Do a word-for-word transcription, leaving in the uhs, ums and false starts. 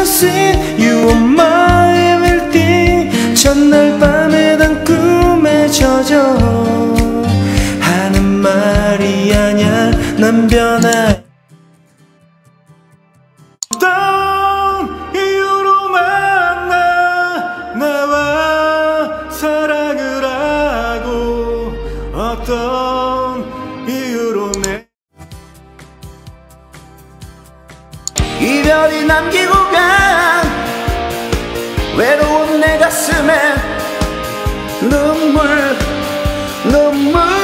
so sweet, you are my everything. 첫날 밤에 단 꿈에 젖어 하는 말이 아냐 난 변해. 어떤 이유로 만나 나와 사랑을 하고 어떤 이유로 내 이별이 남기고 간 외로운 내 가슴에 눈물 눈물